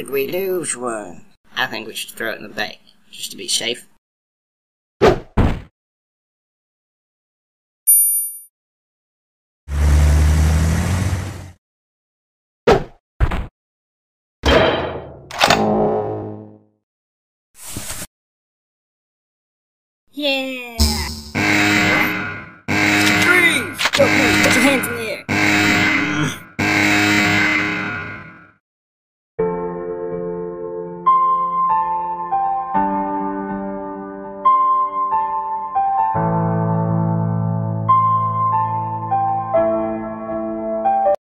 did we lose one? I think we should throw it in the bay, just to be safe. Yeah! Freeze! Don't move!